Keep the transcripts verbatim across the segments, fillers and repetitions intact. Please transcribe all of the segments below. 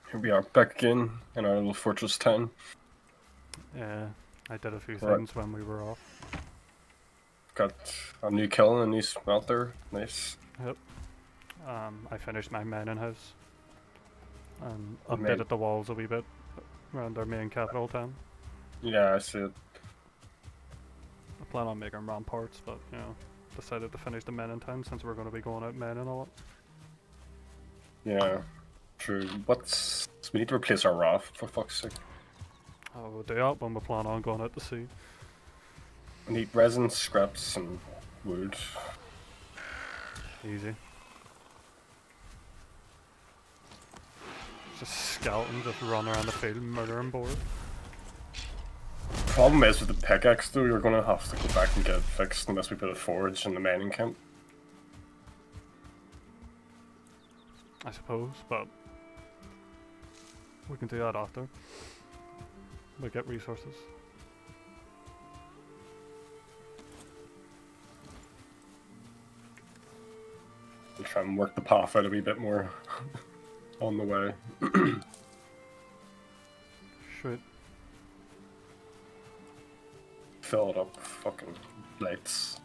Here we are back again in our little fortress town. Yeah, I did a few Right. things when we were off. Got a new kiln and a new smelter. Nice. Yep. Um, I finished my mining house. And Made- updated the walls a wee bit around our main capital town. Yeah, I see it. I plan on making ramparts, but you know, decided to finish the mining town since we're going to be going out mining a lot. Yeah, true. What's... We need to replace our raft, for fuck's sake. Oh, we'll do that when we plan on going out to sea. We need resin, scraps, and wood. Easy. Just skeleton just run around the field murdering boars. Problem is with the pickaxe though, you're gonna have to go back and get it fixed unless we put a forge in the mining camp. I suppose, but we can do that after. We get resources. We'll try and work the path out a wee bit more on the way. Shoot. Fill it up with fucking lights.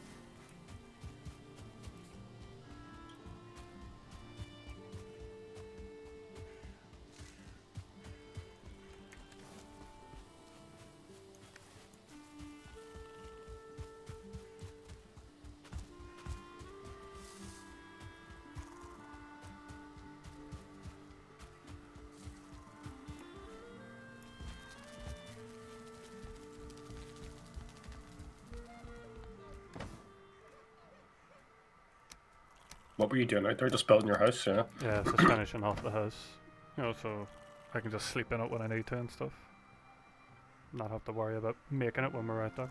What were you doing out there? Just building your house, yeah? Yeah, just finishing off the house. You know, so I can just sleep in it when I need to and stuff. Not have to worry about making it when we're out there.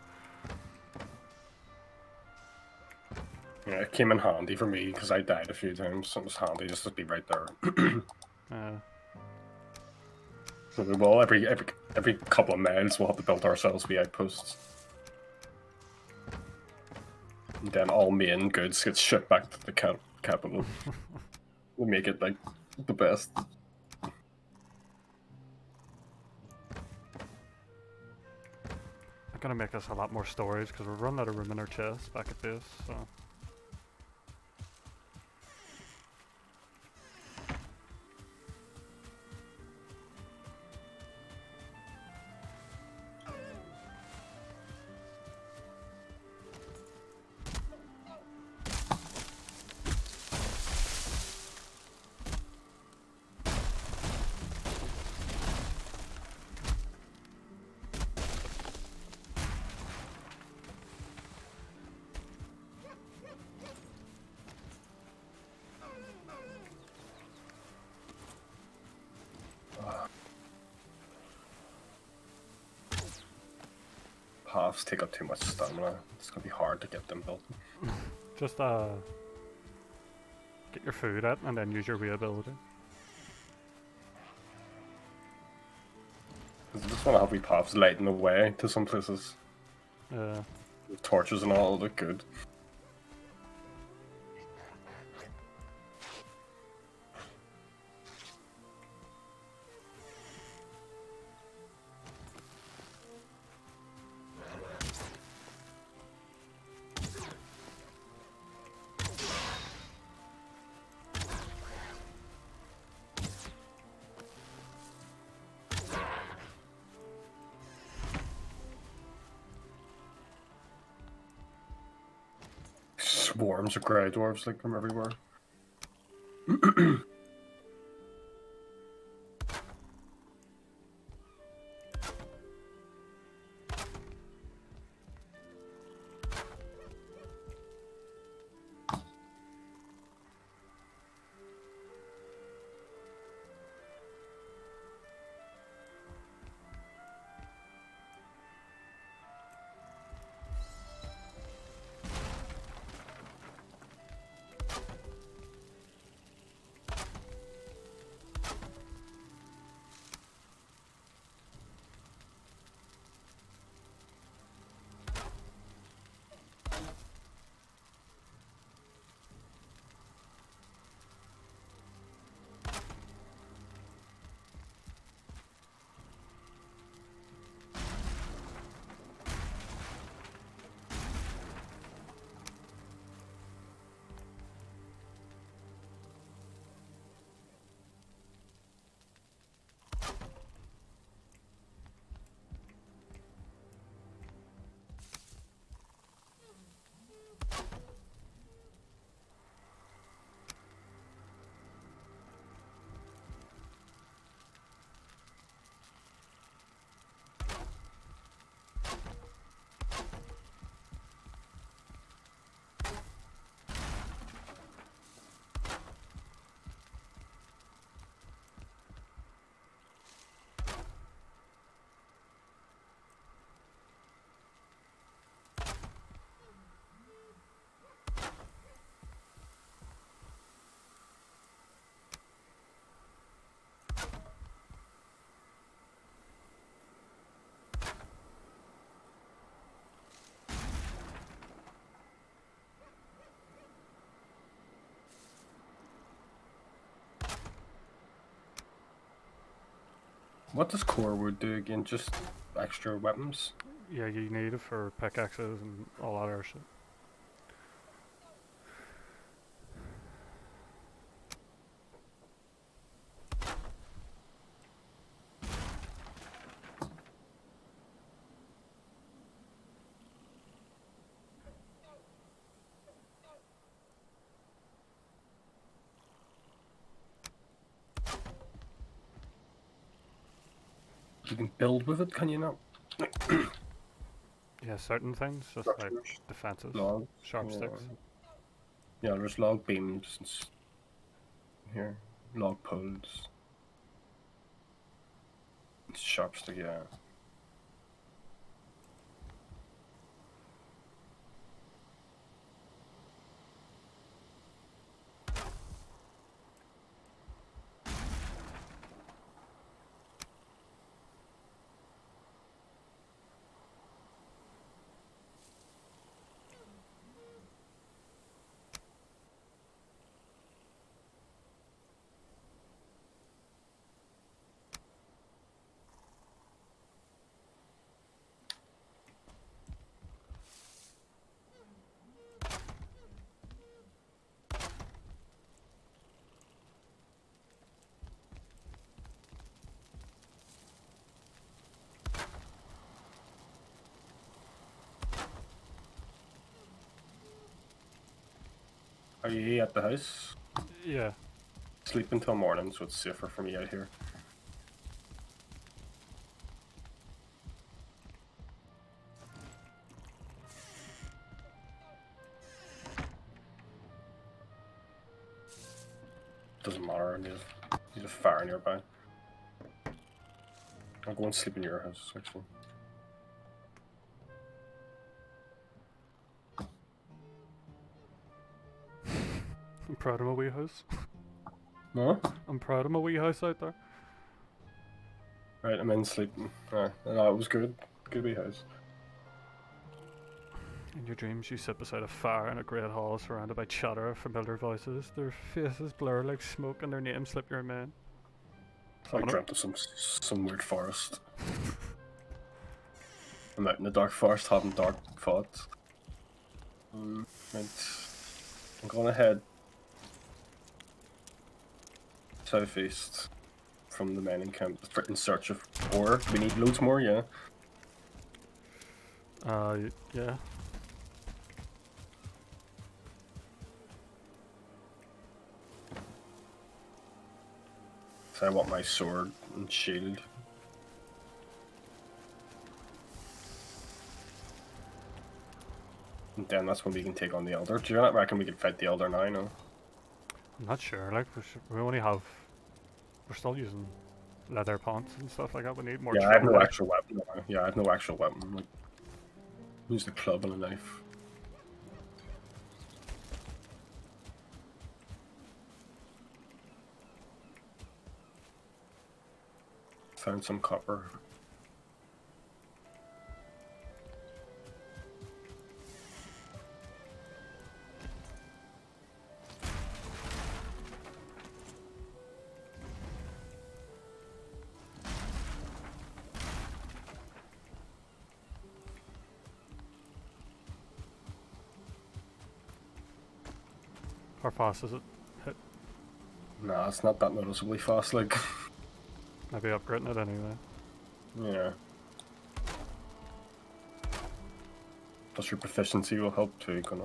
Yeah, it came in handy for me because I died a few times, so it was handy just to be right there. Uh, So we will, every, every, every couple of miles we'll have to build ourselves the outposts. And then all main goods get shipped back to the cap capital. We make it like the best. I'm gonna make this a lot more storage because we're running out of room in our chest back at base, so. Paths take up too much stamina. It's gonna be hard to get them built. Just uh, get your food out and then use your reability. I just want to have we paths lighting the way to some places. Uh, With torches and all, look good. Swarms of grey dwarves like from everywhere. What does core wood do again? Just extra weapons? Yeah, you need it for pickaxes and all that other shit. You can build with it, can you not? Yeah, certain things, just like defenses, Logs. sharp Yeah. sticks. Yeah, there's log beams and s- here. Log poles. Sharp stick, yeah. Are you at the house? Yeah. Sleep until morning, so it's safer for me out here. Doesn't matter, I need a, need a fire nearby. I'll go and sleep in your house, actually. I'm proud of my wee house. What? I'm proud of my wee house out there. Right, I'm in sleeping. Uh, no, it was good. Good wee house. In your dreams, you sit beside a fire in a great hall surrounded by chatter of familiar voices. Their faces blur like smoke and their names slip your mind. I dreamt of some some weird forest. I'm out in the dark forest having dark thoughts. Um, right. I'm gonna head southeast from the mining camp in search of ore. We need loads more, yeah. Uh, yeah. So I want my sword and shield. And then that's when we can take on the Elder. Do you not reckon we can fight the Elder now, no? I'm not sure. Like we, should, we only have. We're still using leather pants and stuff like that. We need more. Yeah, I have no trouble. actual weapon. No. Yeah, I have no actual weapon. Like, use the club and a knife. Found some copper. How fast is it? Hit? Nah, it's not that noticeably fast, like. Maybe upgrading it anyway. Yeah. Plus your proficiency will help too, gonna.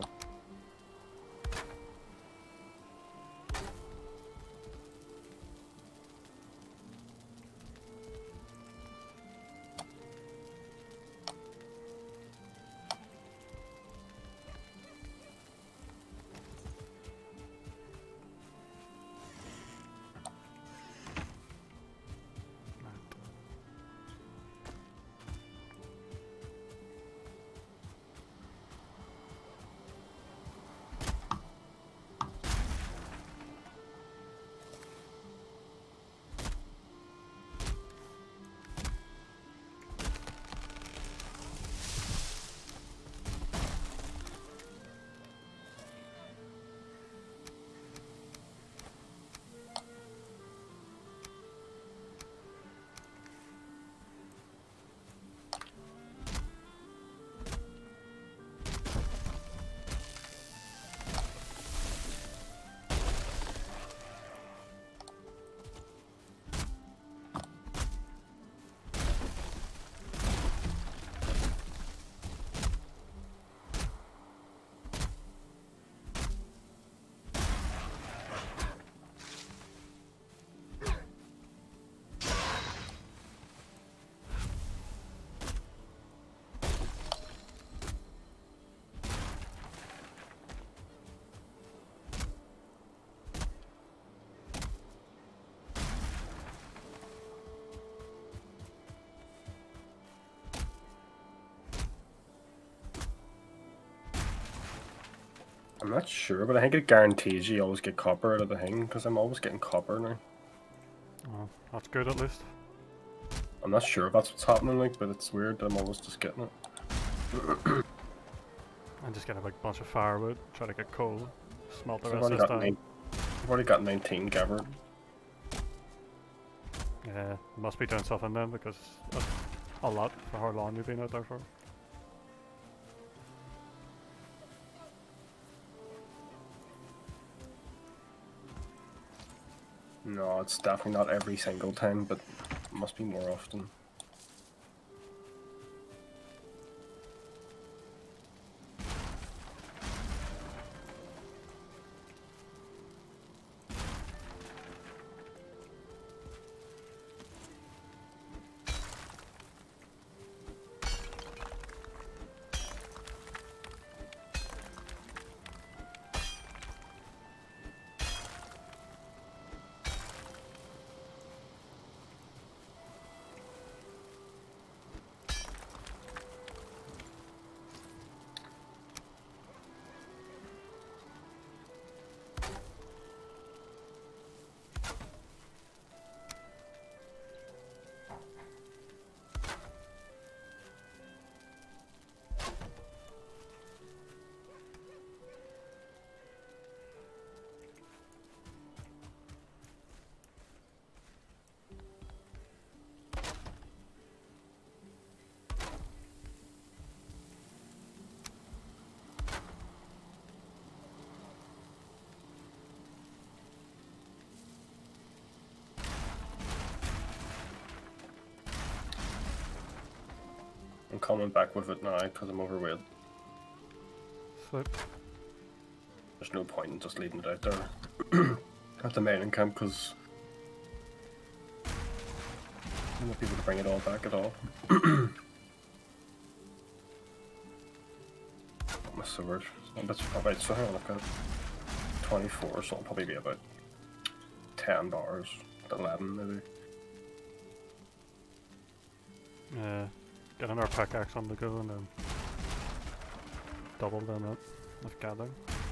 I'm not sure, but I think it guarantees you always get copper out of the thing, because I'm always getting copper now. Oh, that's good at least. I'm not sure if that's what's happening, like, but it's weird that I'm always just getting it. And just get a big bunch of firewood, try to get coal, smelt the So I've rest already of got this down. nine, I've already got nineteen gathered. Yeah, must be doing something then because that's a lot for how long you've been out there for. No, it's definitely not every single time, but it must be more often. I'm coming back with it now because I'm overweight. Slip. There's no point in just leaving it out there at the mining camp because I'm not able to bring it all back at all. My sword. That's probably so hang on, I've got twenty-four, so it'll probably be about ten bars, eleven maybe. Yeah, get another pickaxe on the go and then double the amount of gathering.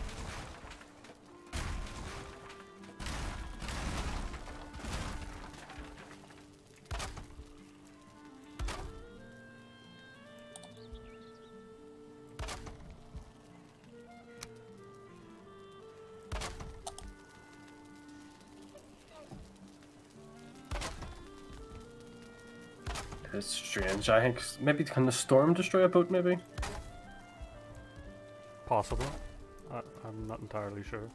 It's strange. I think maybe can the storm destroy a boat? Maybe. Possible. I, I'm not entirely sure.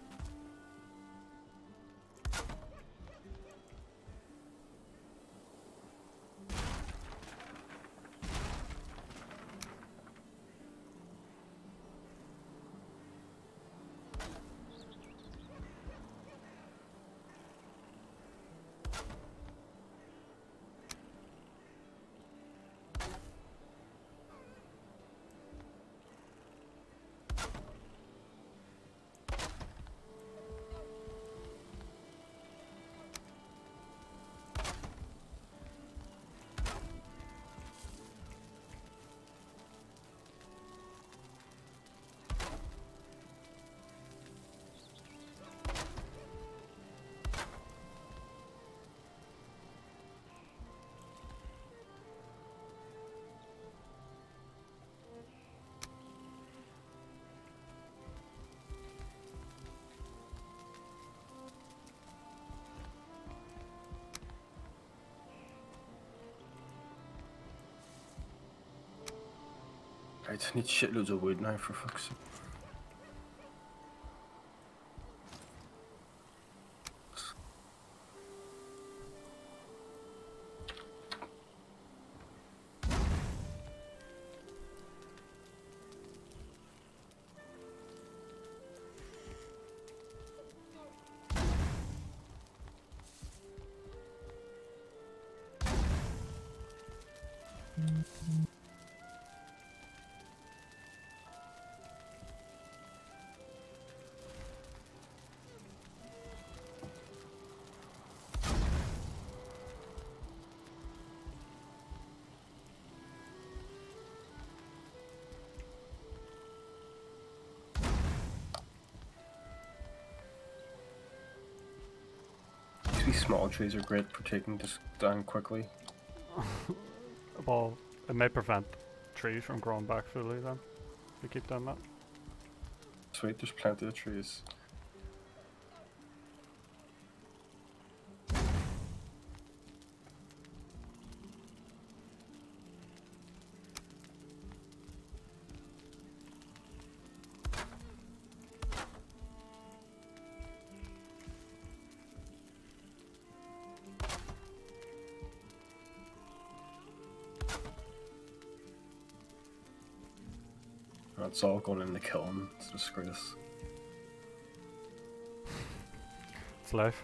I just need shitloads of wood now for fuck's sake. These small trees are great for taking just down quickly. Well, it may prevent trees from growing back fully then. We keep doing that. Sweet, there's plenty of trees. It's all going in the kiln. It's a disgrace. It's life.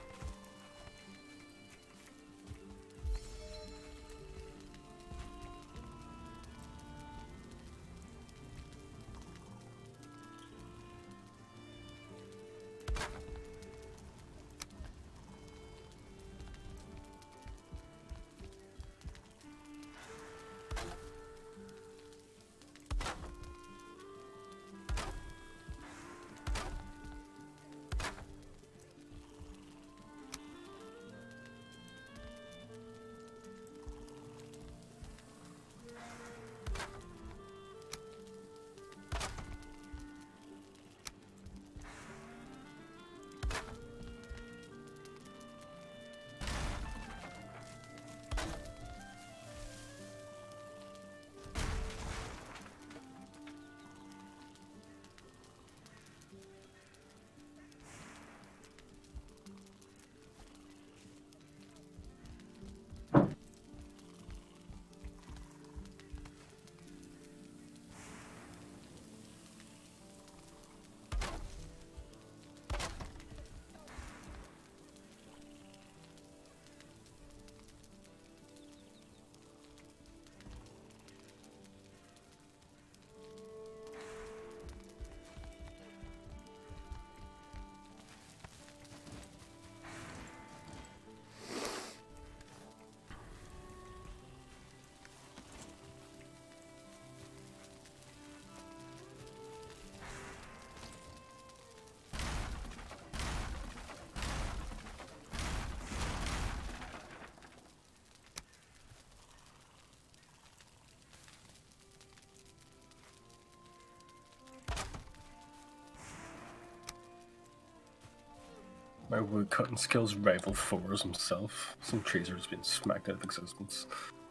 My woodcutting skills rival Thor's himself. Some trees are just being smacked out of existence.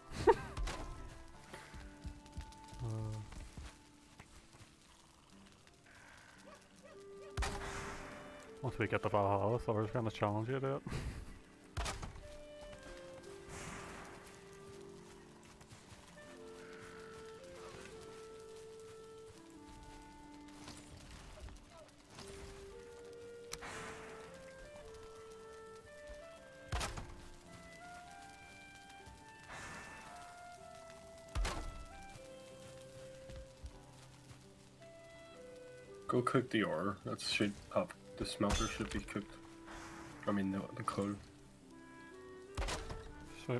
uh. Once we get to Valhalla, Thor's gonna challenge you to it. Go cook the ore. That should pop. The smelter should be cooked. I mean, the, the coal. Sweet.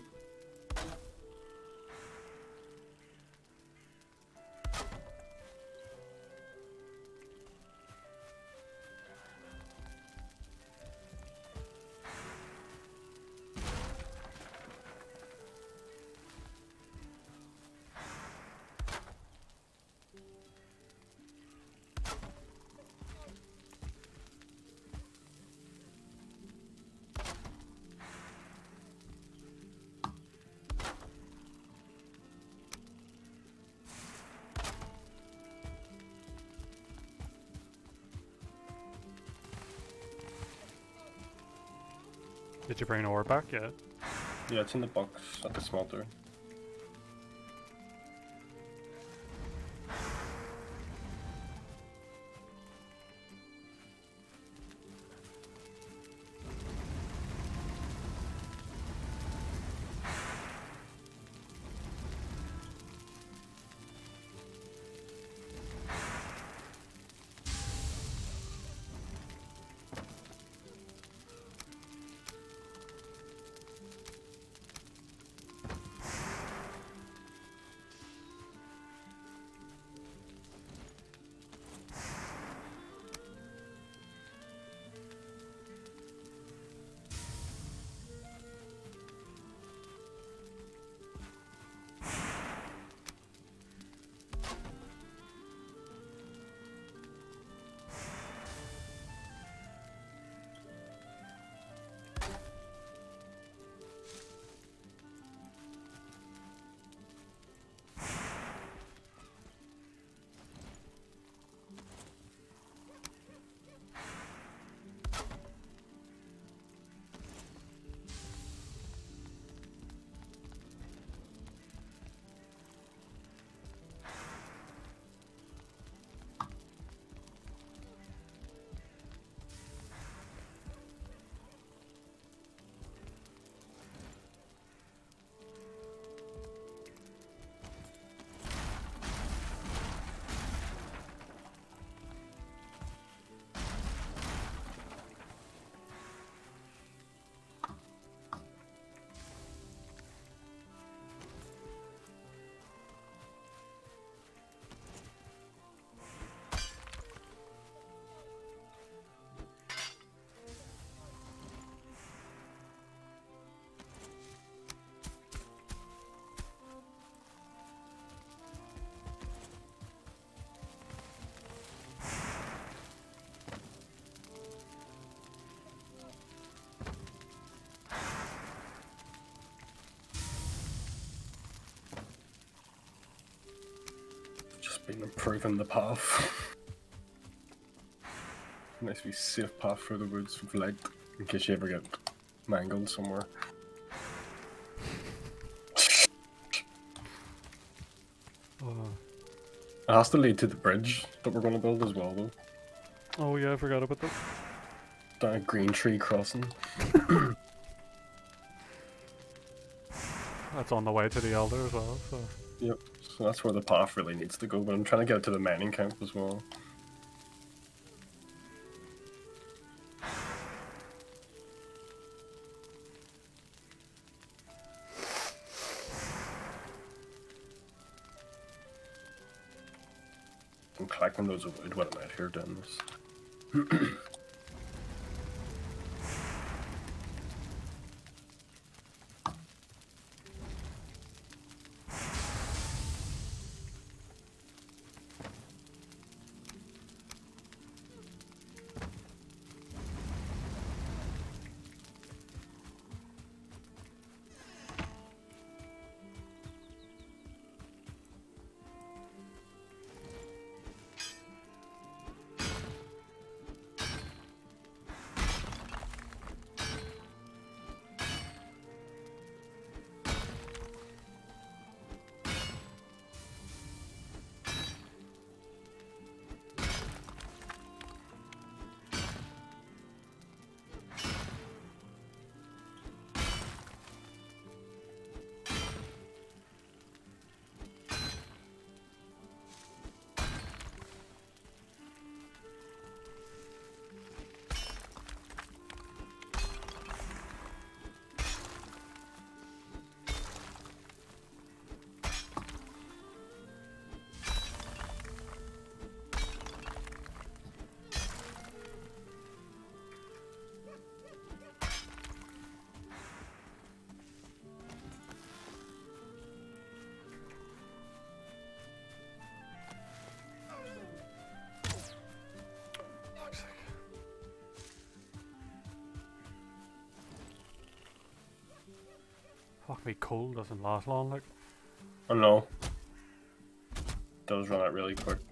Did you bring ore back yet? Yeah, it's in the box at the smelter. Been improving the path. Nice wee safe path through the woods with light, in case you ever get mangled somewhere. Oh. It has to lead to the bridge that we're going to build as well, though. Oh yeah, I forgot about that. Down a green tree crossing. That's on the way to the Elder as well, so... Yep, so that's where the path really needs to go, but I'm trying to get it to the mining camp as well. I'm collecting loads of wood when I'm out here doing this. Fuck me, cold doesn't last long, like. Oh no. Does run out really quick.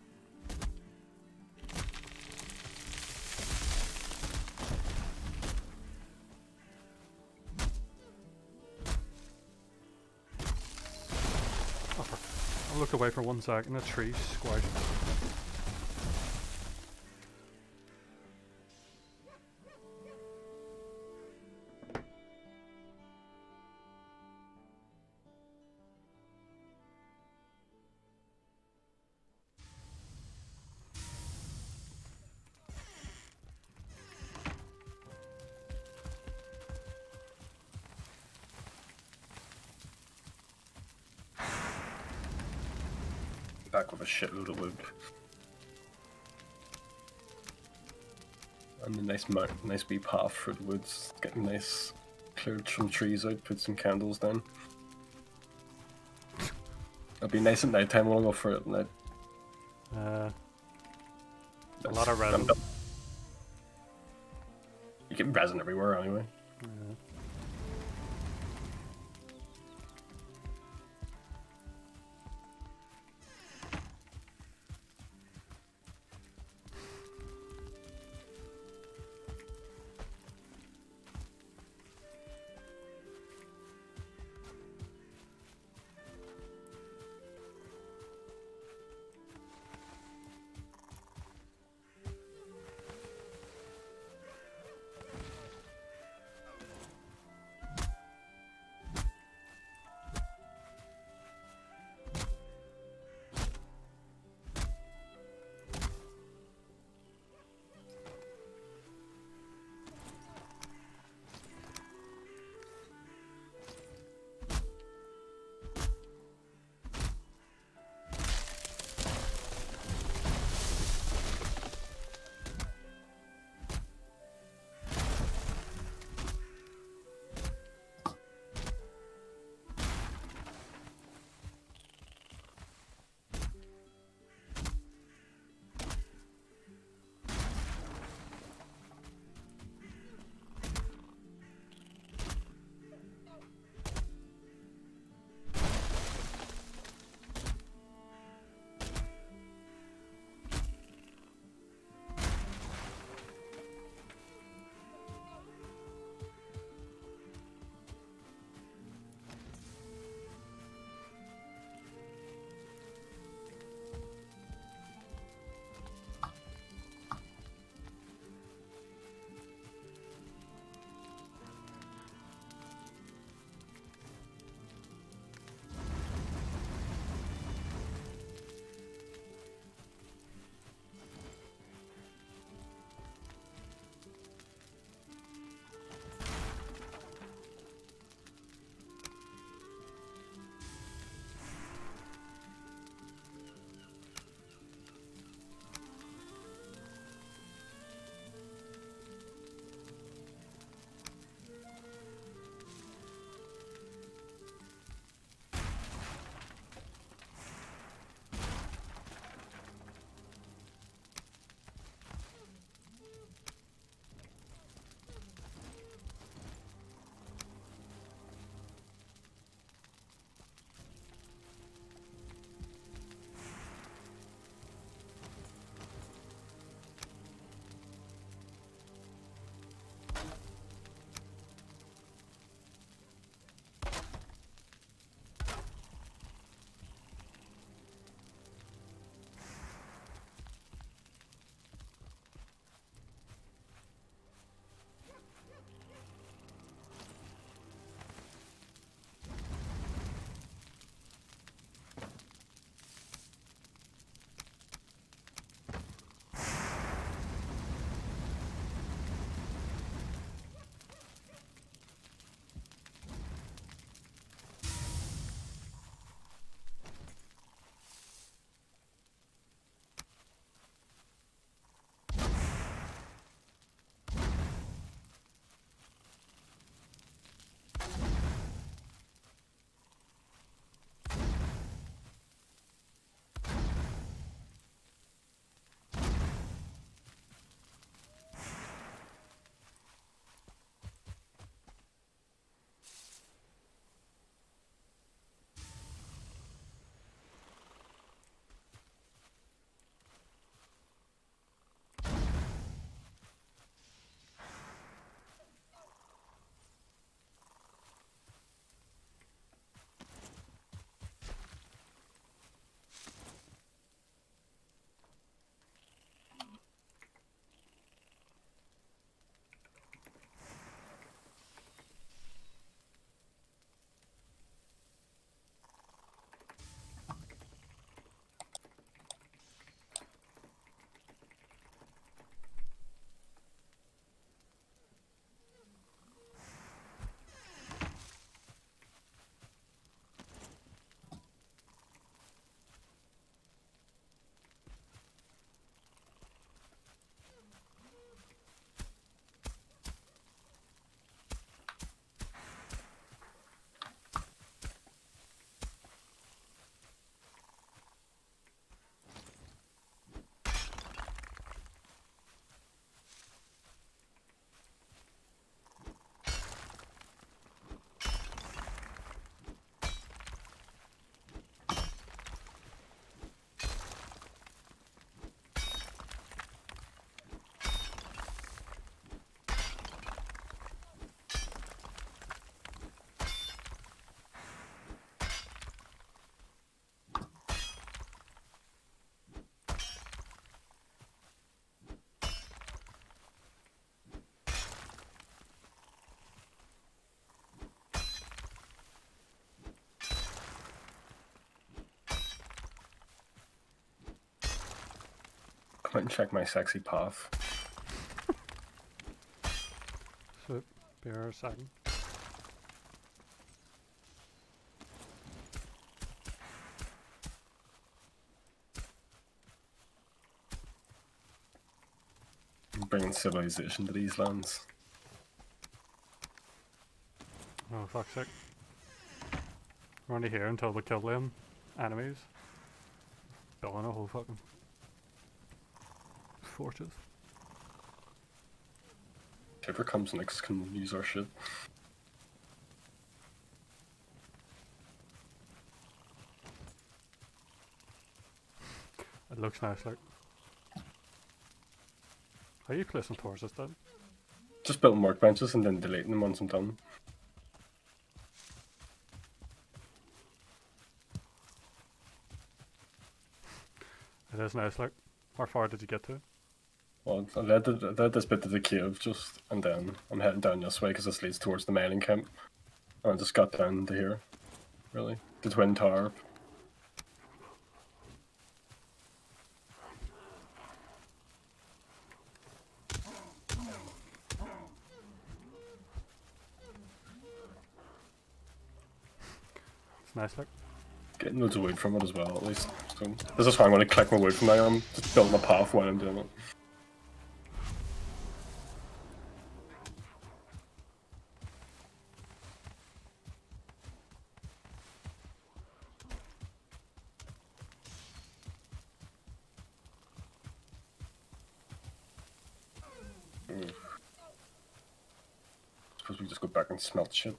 Oh, fuck. I looked away for one second, a tree squashed. Back with a shitload of wood. And a nice nice wee path through the woods. Getting nice, cleared some trees out, put some candles down. It'll be nice at night time, we'll go for it at night. Uh, a That's, lot of resin. You get resin everywhere anyway. Yeah. Went and check my sexy path. So, be here a second. Bringing civilization to these lands. Oh, fuck's sake. We're only here until we kill them enemies. Building a whole fucking fortress. Whoever comes next can use our shit. It looks nice, like. How are you placing torches then? Just building workbenches and then deleting them once I'm done. It is nice, like. How far did you get to? Well, I led, the, I led this bit to the cave just, and then I'm heading down this way because this leads towards the mining camp. And I just got down to here, really. The Twin Tower. It's nice, like. Getting loads of wood from it as well, at least. So, this is why I'm going to collect my wood from now on. Just building a path while I'm doing it. Mm. Suppose we just go back and smelt shit.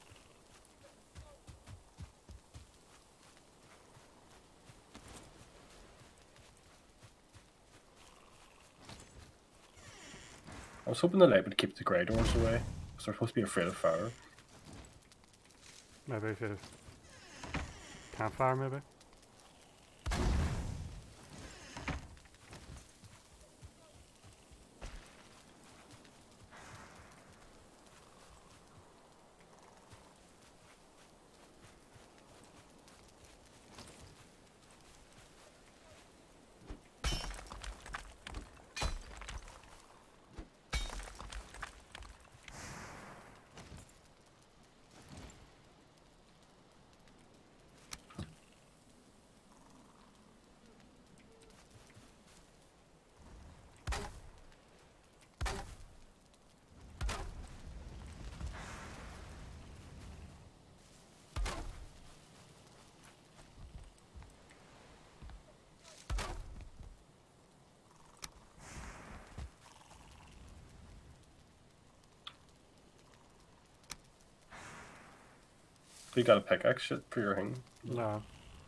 I was hoping the light would keep the grey doors away, because they're supposed to be afraid of fire. Maybe if you campfire, maybe. You got a pickaxe shit for your thing? No.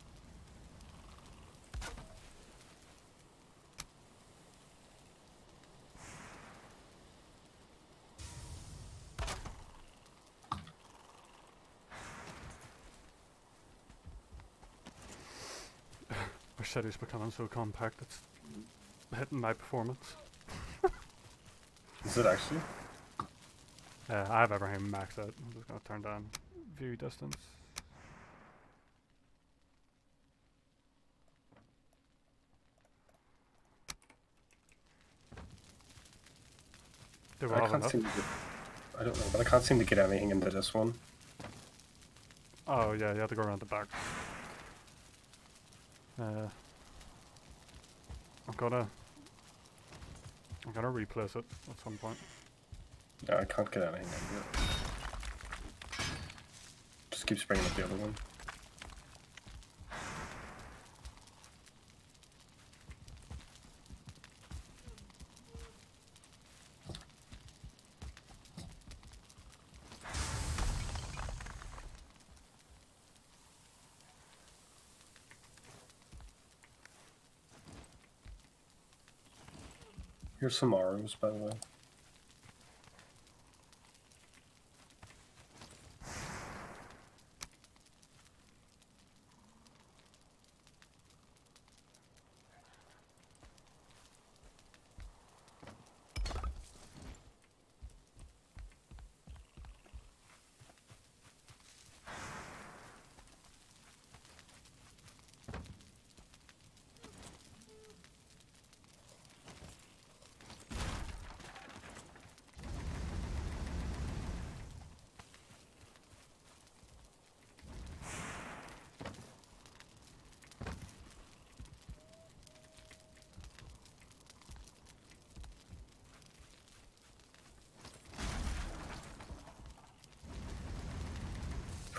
Our city's becoming so compact, it's hitting my performance. Is it actually? Uh, I have everything maxed out. I'm just gonna turn down view distance. Do we I have can't enough? seem to get, I don't know, but I can't seem to get anything into this one. Oh yeah, you have to go around the back. Uh, I'm gonna, I'm gonna replace it at some point. No, I can't get anything into it. Just keeps bringing up the other one. Here's some arrows, by the way.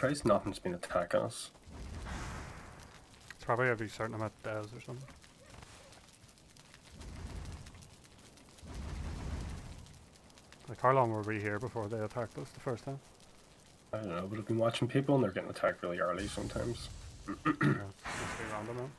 surprised nothing's been attacking us. It's probably every certain amount of days or something. Like, how long were we here before they attacked us the first time? I don't know, but I've been watching people and they're getting attacked really early sometimes. Yeah, must be random now.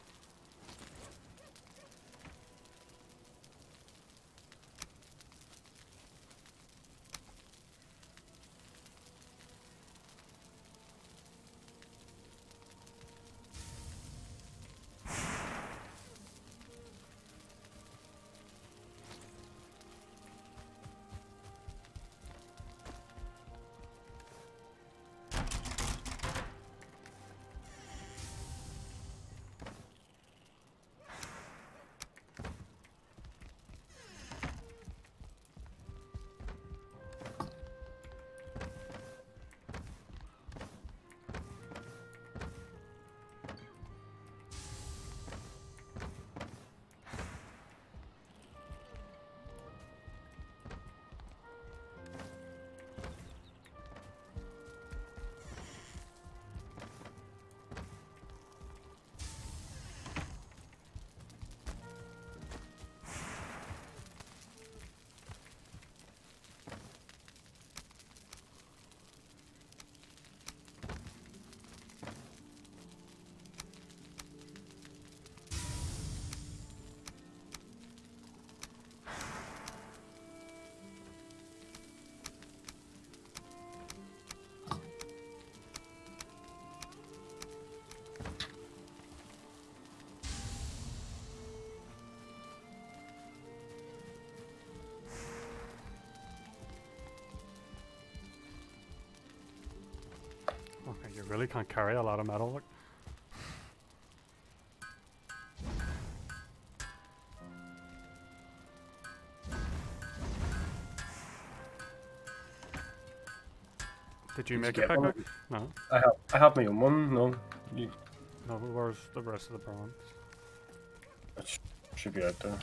Okay, you really can't carry a lot of metal. Like. Did you Did make you a get one? pickaxe? No. I have I have my own one. No, you, No, but where's the rest of the bronze? it sh should be out there.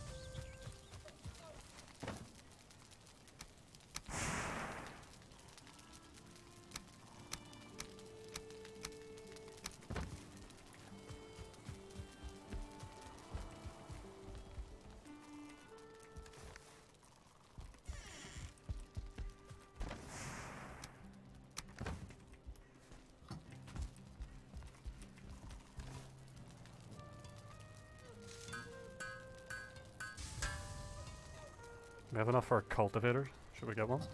We have enough for a cultivator. Should we get one?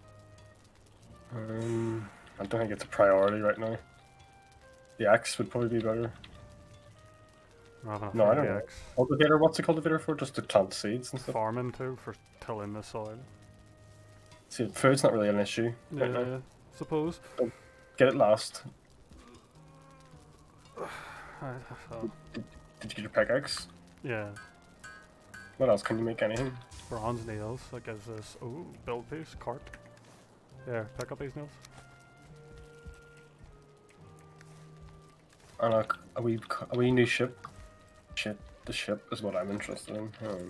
Um, I don't think it's a priority right now. The axe would probably be better. We have enough No, for I don't the know. axe. Cultivator, what's a cultivator for? Just to plant seeds and stuff? Farming too, for tilling the soil. See, food's not really an issue Yeah, right now. yeah, suppose. Get it last. I, oh, Did, did you get your pickaxe? yeah, What else? Can you make anything? bronze nails. That gives us. Ooh, build piece, cart. Yeah, pick up these nails. And a, a wee, a wee new ship. Shit, the ship is what I'm interested in. Um,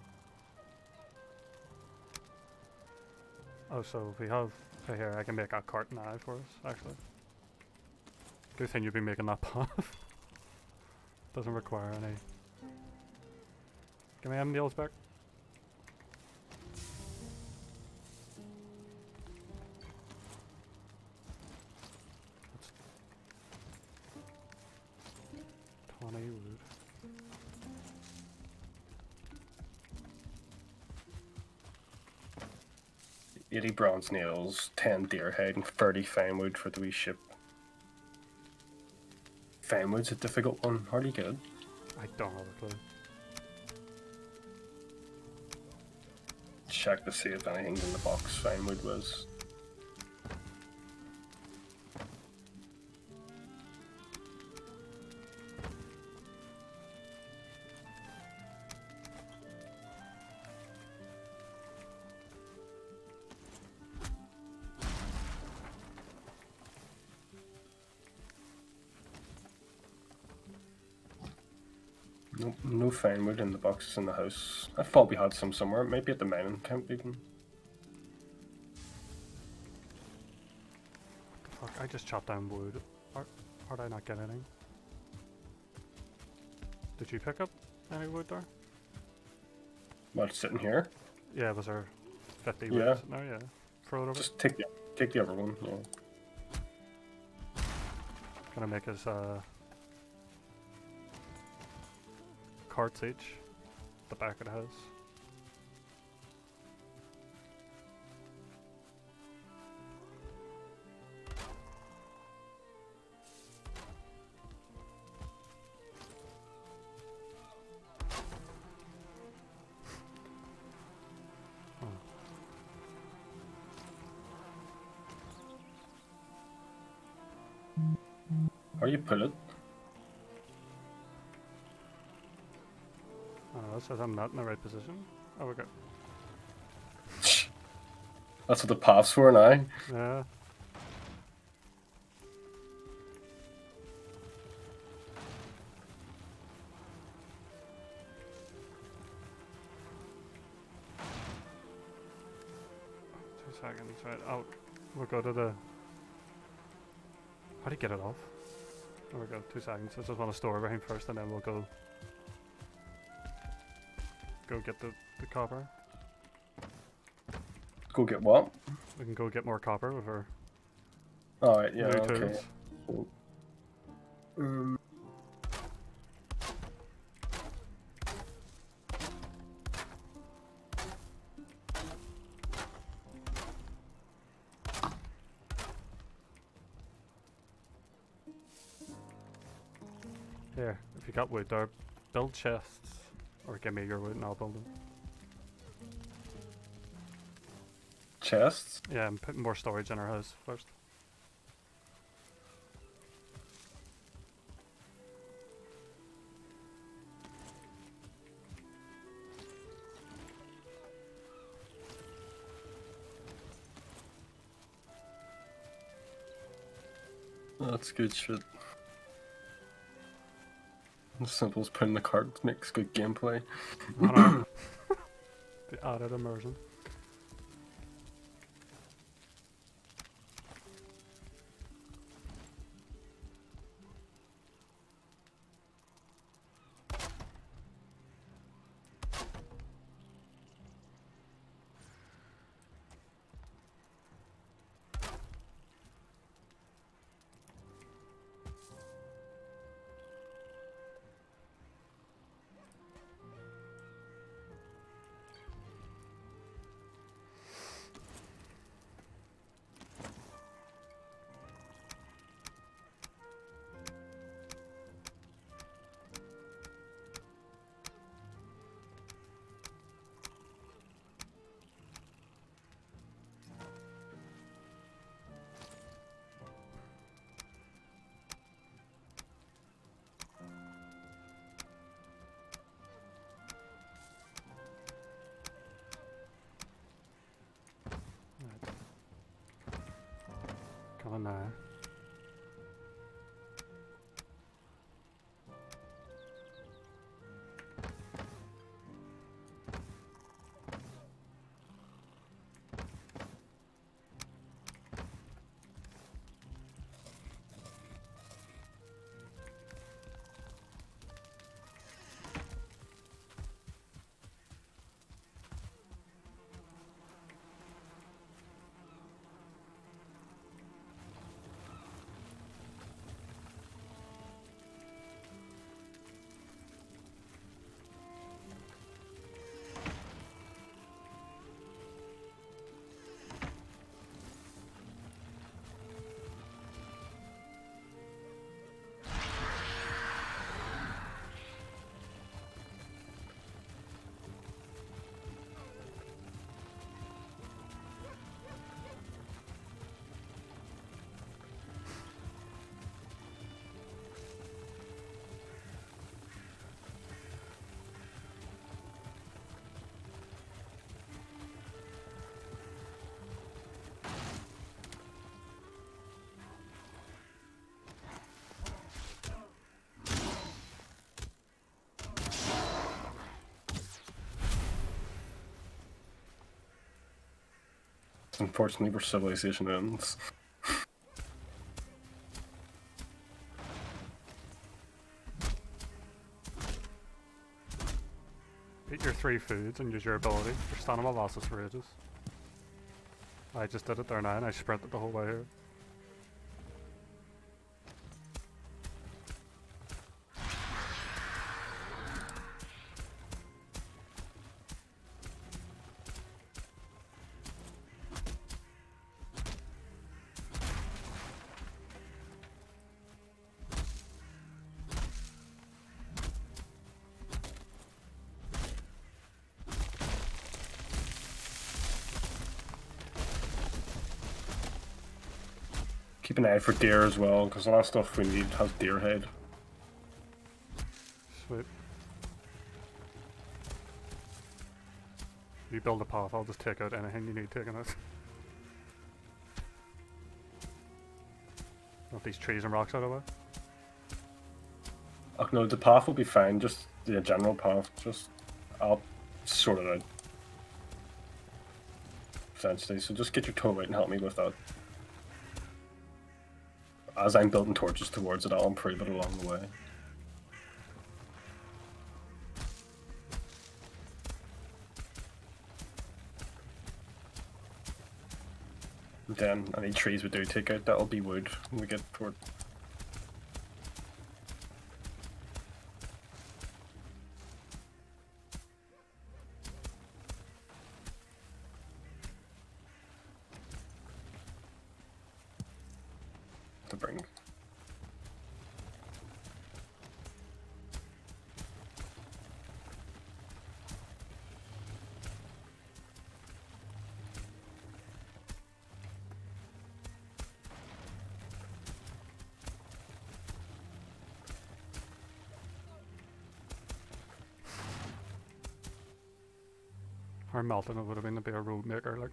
Oh, so we have. Oh, here, I can make a cart now for us, actually. Good thing you'd be making that path. Doesn't require any. Can we have nails back? That's twenty wood. eighty bronze nails, ten deer hide, and thirty fine wood for the wee ship. Fine wood's a difficult one. How do you get it? I don't have a clue. Check to see if anything's in the box fine wood was. No, no fine wood in the boxes in the house. I thought we had some somewhere. Maybe at the mining camp even. Fuck, I just chopped down wood. Are, are did I not get anything? Did you pick up any wood there? What, sitting here? Yeah, was there fifty Yeah. wood sitting there? Yeah. Throw it over. Just take the take the other one. Yeah. Gonna make us uh, carts each. The back of the house. How you put it? I don't know, it says I'm not in the right position. Oh, we go. That's what the path's for now. Yeah. Two seconds, right. Oh, we'll go to the. How do you get it off? There we go, two seconds. I just want to store everything first and then we'll go. Go get the, the copper. Go get what? We can go get more copper with our Alright, yeah, new okay. tools. Cool. Um, Here, if you got wood there, build chests. Or give me your wood and I'll build them. chests? Yeah, and put more storage in our house first. That's good shit. As simple as putting the cards makes good gameplay. I know. The added immersion. Coming now. Unfortunately, where civilization ends. Eat your three foods and use your ability. Your stamina lasts us for ages. I just did it there now and I sprinted the whole way here. Keep an eye out for deer as well, because a lot of stuff we need has deer head. Sweet. You build a path, I'll just take out anything you need taken out. Want these trees and rocks out of the way? Oh no, the path will be fine, just the general path, just I'll sort it out. Essentially, so just get your toe out and help me with that. As I'm building torches towards it, I'll improve it along the way. And then any trees we do take out, that'll be wood when we get toward. To bring. Or melting it would have been to be a road maker, like.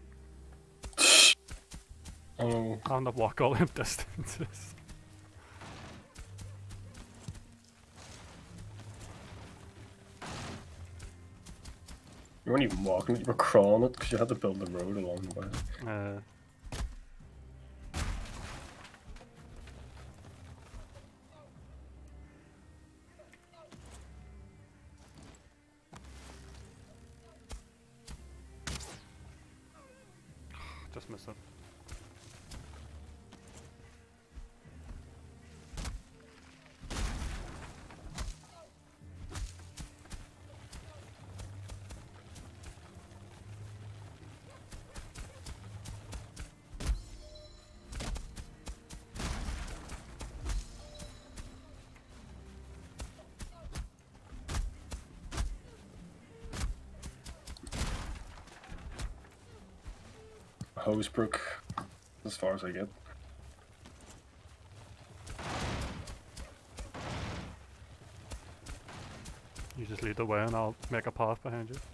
Oh. Having to walk all them distances. You weren't even walking it, you were crawling it because you had to build the road along the way. Uh, just missed it. Hosebrook, as far as I get. You just lead the way and I'll make a path behind you.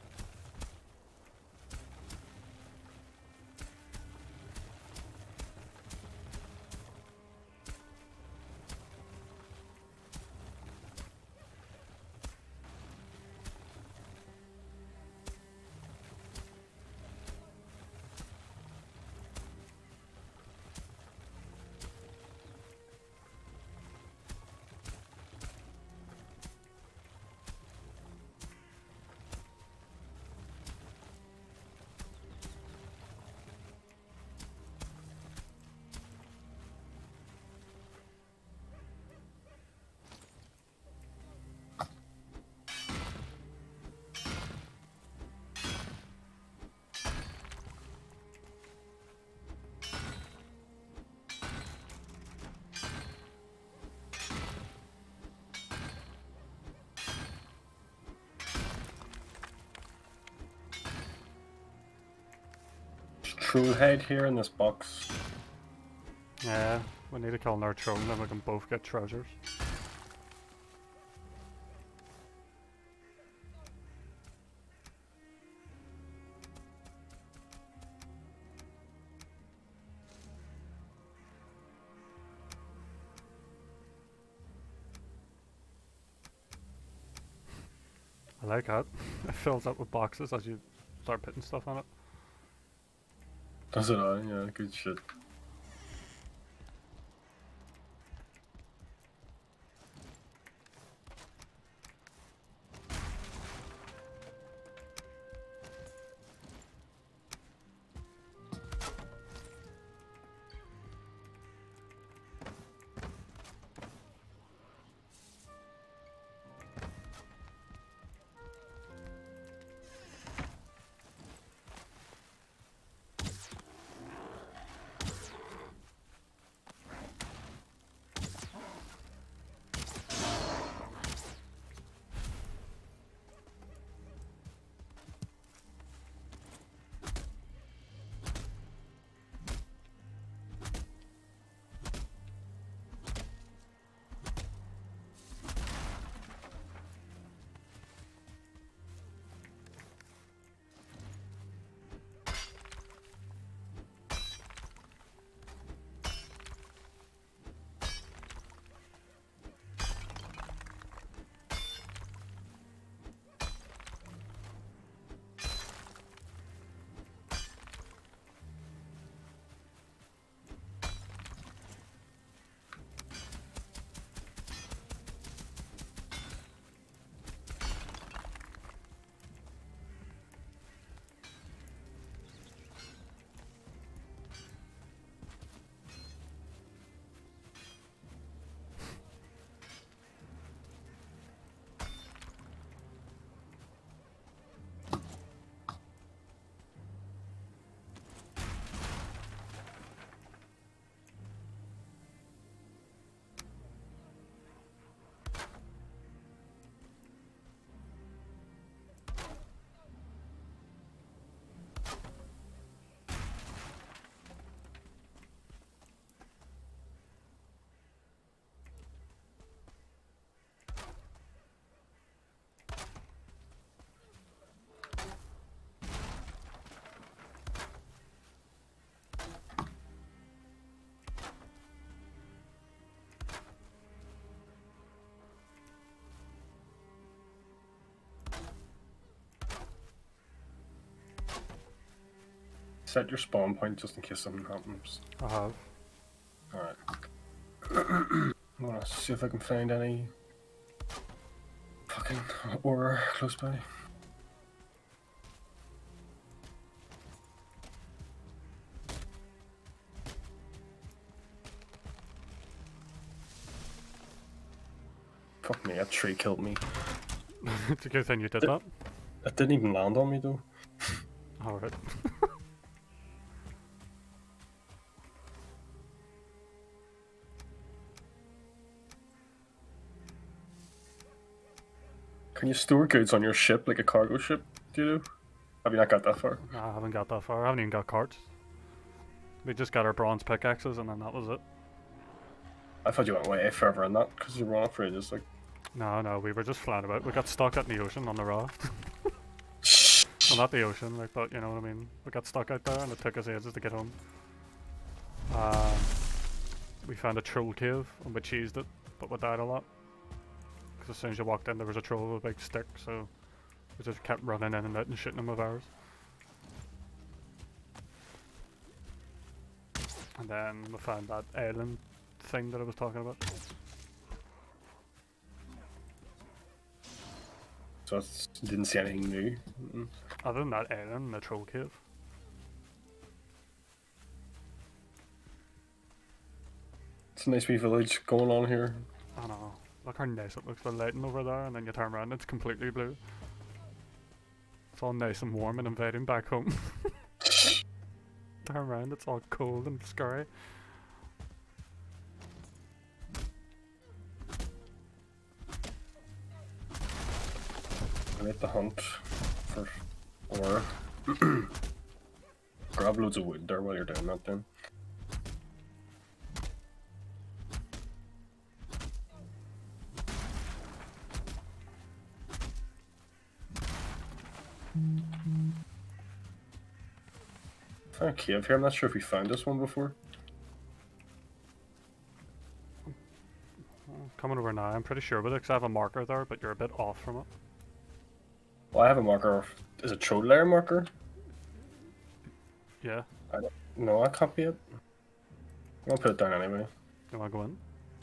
Troll head here in this box. Yeah, we need to kill another troll and then we can both get treasures. I like that. It fills up with boxes as you start putting stuff on it. Does it? Uh, yeah, good shit. set your spawn point just in case something happens. I have. Alright. I wanna see if I can find any fucking ore close by. Fuck me, a tree killed me. It's a good thing you did that. It didn't even land on me though. Alright. Can you store goods on your ship like a cargo ship? Do you know? Have you not got that far? Nah, I haven't got that far. I haven't even got carts. We just got our bronze pickaxes and then that was it. I thought you went way further than that because you were on for ages. Like, No, no, we were just flying about. We got stuck out in the ocean on the raft. Well, not the ocean, like, but you know what I mean. We got stuck out there and it took us ages to get home. Um, we found a troll cave and we cheesed it, but we died a lot. Because as soon as you walked in there was a troll with a big stick, so we just kept running in and out and shooting them with arrows. And then we found that island thing that I was talking about. so it's, didn't see anything new. Mm-mm. Other than that island and the troll cave. It's a nice wee village going on here. I know. Look how nice it looks, the lighting over there, and then you turn around and it's completely blue. It's all nice and warm and inviting back home. Turn around, it's all cold and scary. I need to hunt for ore. Grab loads of wood there while you're doing that then. Found a cave here. I'm not sure if we found this one before. Coming over now, I'm pretty sure with it because I have a marker there, but you're a bit off from it. Well, I have a marker. Is it troll layer marker? Yeah. I don't, no, I can't be it. I'll put it down anyway. You wanna go in?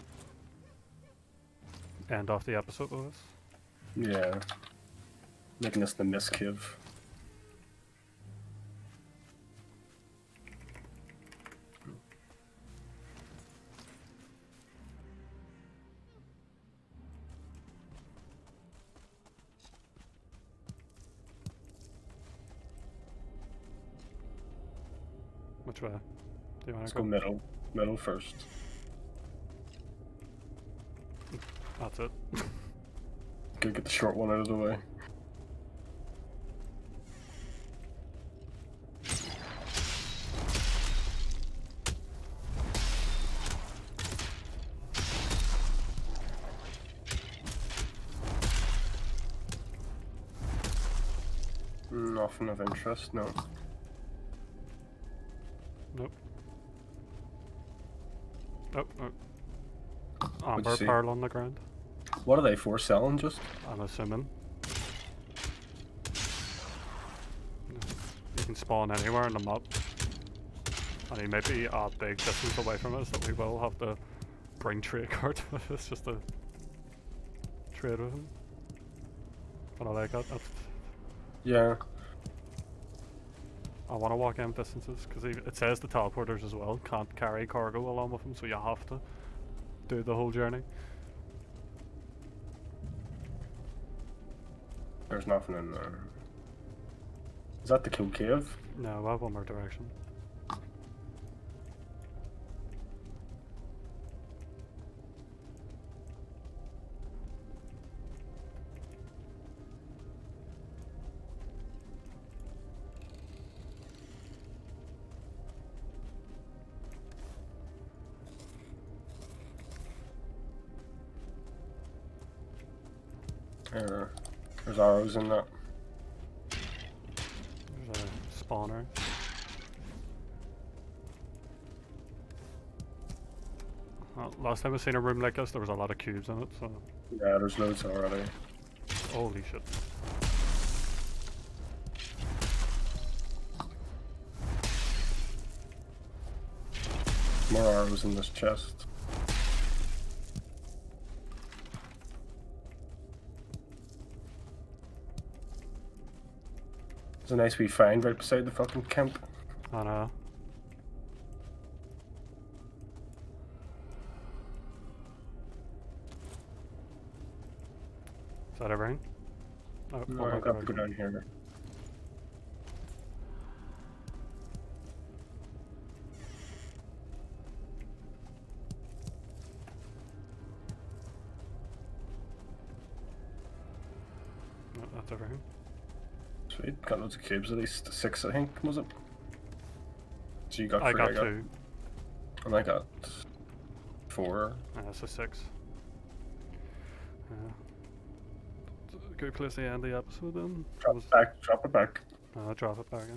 End off the episode with this? Yeah. Making this the mist cave. Which way? Do you wanna Let's go? go middle. Middle first. That's it. Gotta get the short one out of the way. Nothing of interest, no. Nope. Oh, oh. What'd Amber you see? pearl on the ground. What are they for? Selling just? I'm assuming. You can spawn anywhere in the map. And he might be a big distance away from us that we will have to bring trade card with us just to trade with him. But I like that. That's, Yeah. I want to walk in distances because it says the teleporters as well can't carry cargo along with them, so you have to do the whole journey. There's nothing in there. Is that the kill cave? No, I have one more direction. There, there's arrows in that. There's a spawner. Well, last time I seen a room like this, there was a lot of cubes in it, so... Yeah, there's loads already. Holy shit. more arrows in this chest. There's a nice wee find right beside the fucking camp. I know. Is that everything? Oh, No, I got to go down here. No, that's everything. Sweet, got loads of cubes, at least six, I think, was it? So you got I three, got, I got two. And I got four. Yeah, so six. Yeah. Good place to end the episode then. Drop Was... it back, drop it back. Uh, drop it back in.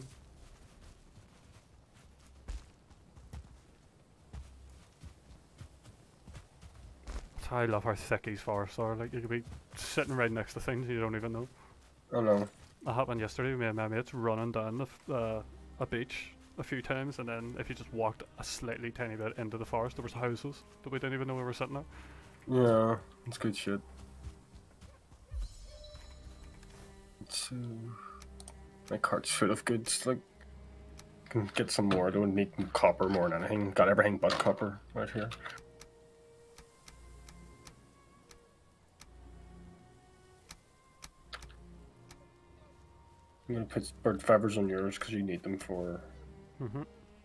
I love how thick these forests are. Like, you could be sitting right next to things you don't even know. Oh no. That happened yesterday. Me and my mates running down the f uh, a beach a few times, and then if you just walked a slightly tiny bit into the forest, there was houses that we didn't even know we were sitting at. Yeah, it's good shit. So, my cart's full of goods. Like, can get some more. I don't need copper more than anything. Got everything but copper right here. I'm gonna put bird feathers on yours because you need them for. Mm-hmm.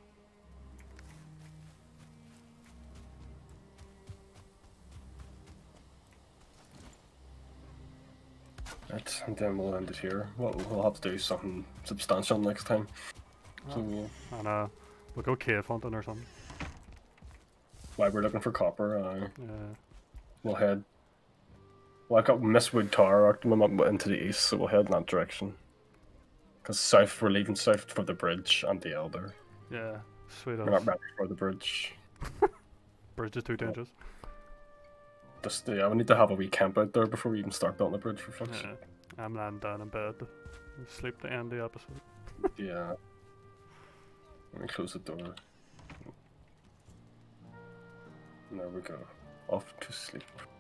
Right, and then we'll end it here. Well, we'll have to do something substantial next time. Oh. So we'll, And uh, we'll go cave hunting or something. while we're looking for copper, uh, Yeah. we'll head. Well, I've got Mistwood Tower Optimum up into the east, so we'll head in that direction. Because south, we're leaving south for the bridge and the Elder. Yeah. Sweet. We're not ready for the bridge. Bridge is too dangerous. Just, yeah, we need to have a wee camp out there before we even start building the bridge for fuck's Yeah. I'm lying down in bed. Sleep to end the episode. Yeah. Let me close the door. There we go. Off to sleep.